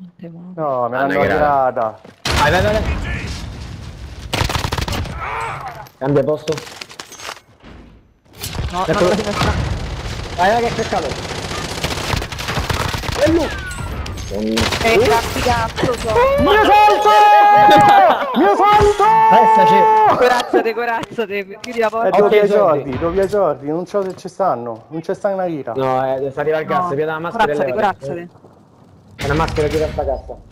No, me l'hanno tirata. Vai, vai, vai. Cambia posto. No, Eccolo. no, no. Vai, vai, che è pescato. E lui. Grazie cazzo, Mio salto! Mio salto! corazzate, chiudi la porta. Doppia Jordi, non so se ci stanno, non c'è sta una lira. No, sta arrivando al gas, via la maschera e leva. Corazzate. È una maschera che sta a cassa.